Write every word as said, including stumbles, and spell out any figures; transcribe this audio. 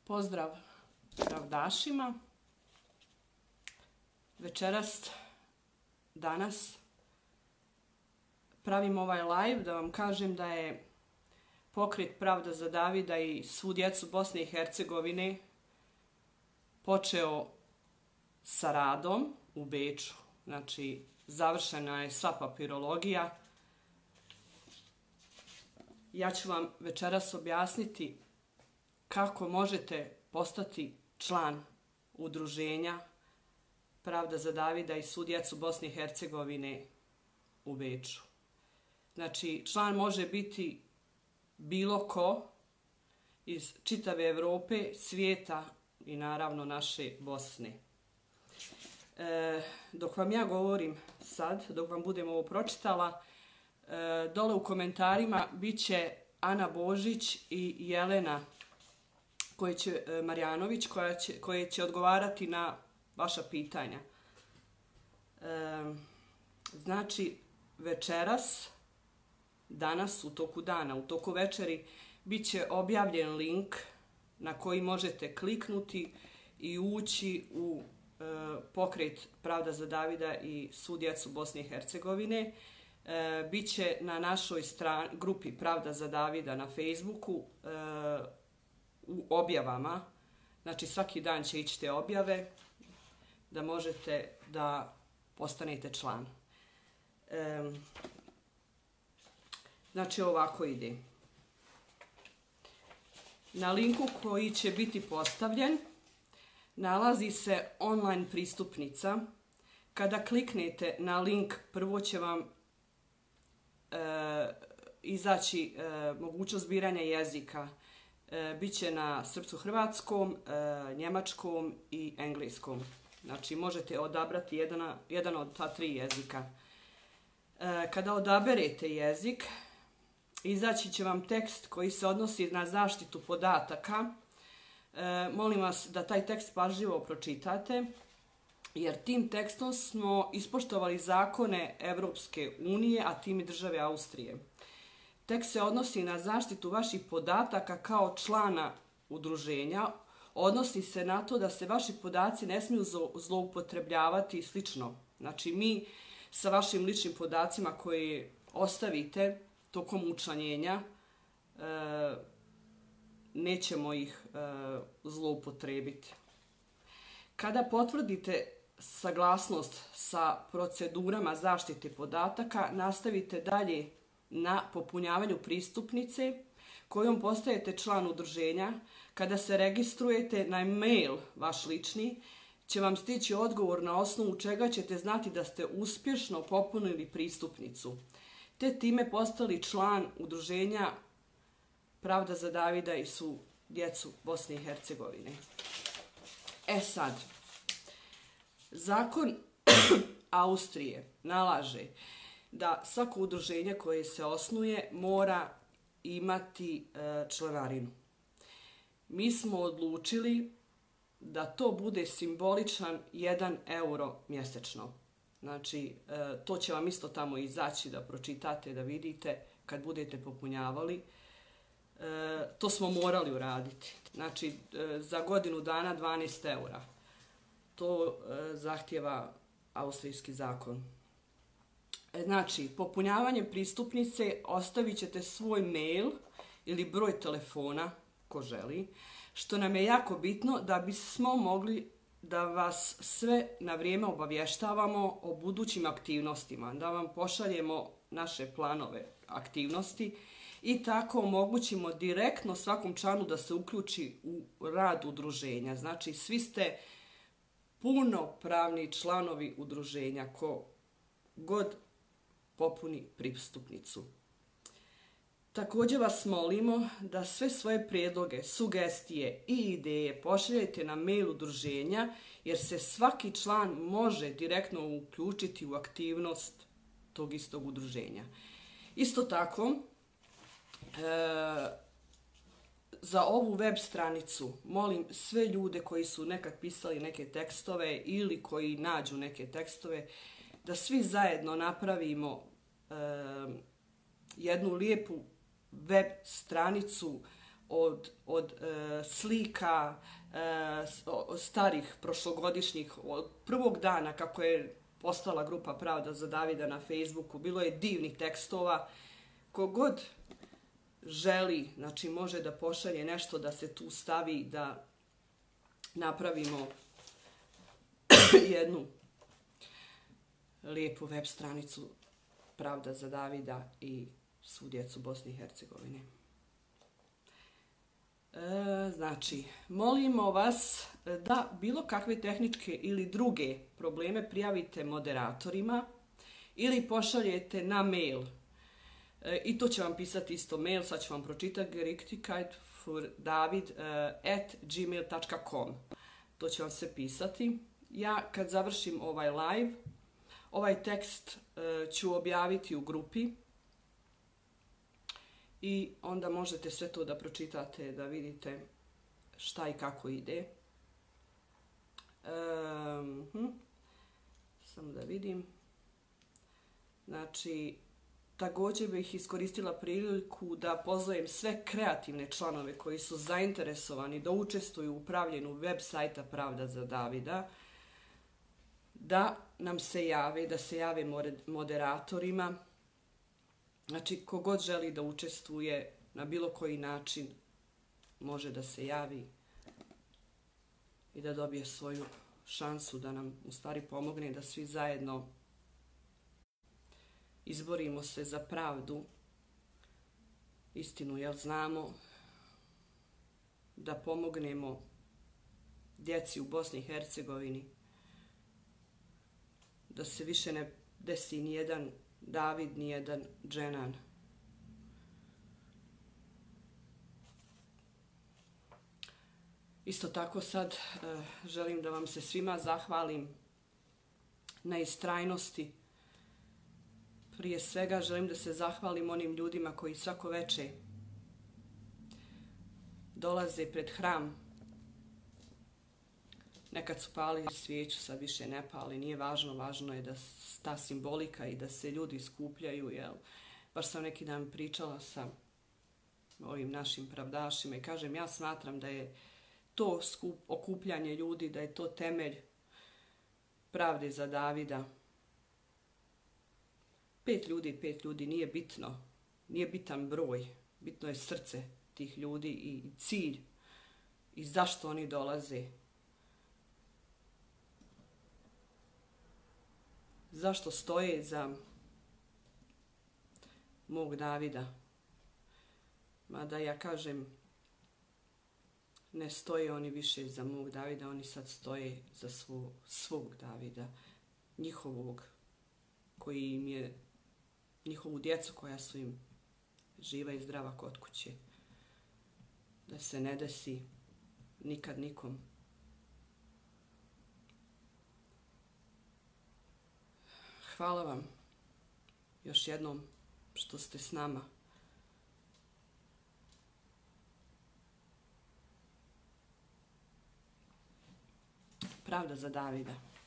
Pozdrav pravdašima. Večeras, danas pravim ovaj live da vam kažem da je pokret Pravda za Davida i svu djecu Bosne i Hercegovine počeo sa radom u Beču. Znači, završena je sva papirologija. Ja ću vam večeras objasniti kako možete postati član udruženja Pravda za Davida i svu djecu Bosne i Hercegovine u Beču. Znači, član može biti bilo ko iz čitave Evrope, svijeta i naravno naše Bosne. E, dok vam ja govorim sad, dok vam budem ovo pročitala, e, dole u komentarima bit će Ana Božić i Jelena koje će, Marjanović koja će, koje će odgovarati na vaša pitanja. E, znači, večeras, danas, u toku dana, u toku večeri, bit će objavljen link na koji možete kliknuti i ući u e, pokret Pravda za Davida i svu djecu Bosne i Hercegovine. E, Biće na našoj strani, grupi Pravda za Davida na Facebooku e, u objavama. Znači, svaki dan će ići te objave da možete da postanete član. E, znači, ovako ide. Na linku koji će biti postavljen nalazi se online pristupnica. Kada kliknete na link, prvo će vam e, izaći e, mogućnost biranja jezika. E, Biće na srpsko-hrvatskom, e, njemačkom i engleskom. Znači, možete odabrati jedan, jedan od ta tri jezika. E, kada odaberete jezik, izaći će vam tekst koji se odnosi na zaštitu podataka. E, molim vas da taj tekst pažljivo pročitate, jer tim tekstom smo ispoštovali zakone Evropske unije, a tim i države Austrije. Tekst se odnosi na zaštitu vaših podataka kao člana udruženja. Odnosi se na to da se vaši podaci ne smiju zloupotrebljavati i slično. Znači, mi sa vašim ličnim podacima koje ostavite tokom učlanjenja e, nećemo ih e, zloupotrebiti. Kada potvrdite saglasnost sa procedurama zaštite podataka, nastavite dalje na popunjavanju pristupnice kojom postajete član udruženja. Kada se registrujete na mail vaš lični, će vam stići odgovor na osnovu čega ćete znati da ste uspješno popunili pristupnicu, te time postali član udruženja Pravda za Davida i svu djecu Bosne i Hercegovine. E sad, zakon Austrije nalaže da svako udruženje koje se osnuje mora imati e, članarinu. Mi smo odlučili da to bude simboličan jedan euro mjesečno. Znači, e, to će vam isto tamo izaći da pročitate, da vidite kad budete popunjavali. E, to smo morali uraditi. Znači, e, za godinu dana dvanaest eura. To e, zahtjeva austrijski zakon. E, znači, popunjavanjem pristupnice ostavit ćete svoj mail ili broj telefona, ko želi, što nam je jako bitno da bismo mogli da vas sve na vrijeme obavještavamo o budućim aktivnostima, da vam pošaljemo naše planove aktivnosti i tako omogućimo direktno svakom članu da se uključi u rad udruženja. Znači, svi ste punopravni članovi udruženja ko god popuni pristupnicu. Također vas molimo da sve svoje prijedloge, sugestije i ideje pošaljete na mail udruženja, jer se svaki član može direktno uključiti u aktivnost tog istog udruženja. Isto tako, e, za ovu web stranicu molim sve ljude koji su nekad pisali neke tekstove ili koji nađu neke tekstove, da svi zajedno napravimo e, jednu lijepu web stranicu od, od e, slika e, starih prošlogodišnjih, od prvog dana kako je postala grupa Pravda za Davida na Facebooku. Bilo je divnih tekstova. Kogod želi, znači može da pošalje nešto da se tu stavi, da napravimo jednu lijepu web stranicu Pravda za Davida i svu djecu Bosne i Hercegovine. E, znači, molimo vas da bilo kakve tehničke ili druge probleme prijavite moderatorima ili pošaljete na mail. E, I to će vam pisati isto mail, sad ću vam pročitati, gerictigkeit für david at gmail dot com. To će vam se pisati. Ja kad završim ovaj live, ovaj tekst e, ću objaviti u grupi i onda možete sve to da pročitate, da vidite šta i kako ide. E, hm, samo da vidim. Znači, također bih iskoristila priliku da pozovem sve kreativne članove koji su zainteresovani da učestvuju u pravljenju web sajta Pravda za Davida, da nam se jave, da se jave moderatorima. Znači, kogod želi da učestvuje na bilo koji način, može da se javi i da dobije svoju šansu da nam u stvari pomogne da svi zajedno izborimo se za pravdu, istinu, jer znamo da pomognemo djeci u Bosni i Hercegovini, da se više ne desi nijedan David, nijedan Dženan. Isto tako sad e, želim da vam se svima zahvalim na istrajnosti. Prije svega želim da se zahvalim onim ljudima koji svako veče dolaze pred hram. Nekad su palili svijeću, sad više ne pali, nije važno, važno je da ta simbolika i da se ljudi skupljaju, jel? Baš sam neki dan pričala sa ovim našim pravdašima i kažem, ja smatram da je to skup, okupljanje ljudi, da je to temelj pravde za Davida. Pet ljudi, pet ljudi, nije bitno, nije bitan broj, bitno je srce tih ljudi i cilj i zašto oni dolaze. Zašto stoje za mog Davida? Mada ja kažem, ne stoje oni više za mog Davida, oni sad stoje za svog, svog Davida, njihovog, koji im je, njihovu djecu koja su im živa i zdrava kod kuće. Da se ne desi nikad nikom. Hvala vam još jednom što ste s nama. Pravda za Davida.